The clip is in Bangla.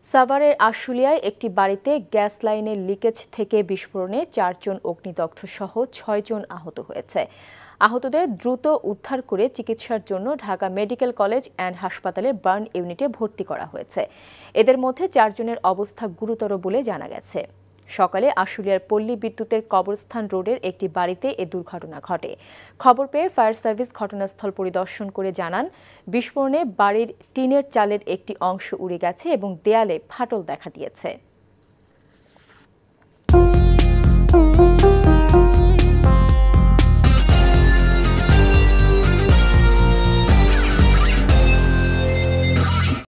সাভারের আশুলিয়ায় একটি বাড়িতে গ্যাস লাইনের লিকেজ থেকে বিস্ফোরণে 4 জন অগ্নিদগ্ধ সহ 6 জন আহত হয়েছে। আহতদের দ্রুত উদ্ধার করে চিকিৎসার জন্য ঢাকা মেডিকেল কলেজ অ্যান্ড হাসপাতালের বার্ন ইউনিটে ভর্তি করা হয়েছে। এদের মধ্যে 4 জনের অবস্থা গুরুতর বলে জানা গেছে। সকালে আশুলিয়ার পল্লী বিদ্যুতের কবরস্থান রোডের একটি বাড়িতে এ দুর্ঘটনা ঘটে। খবর পেয়ে ফায়ার সার্ভিস ঘটনাস্থল পরিদর্শন করে জানান, বিস্ফোরণে বাড়ির টিনের চালের একটি অংশ উড়ে গেছে এবং দেয়ালে ফাটল দেখা দিয়েছে।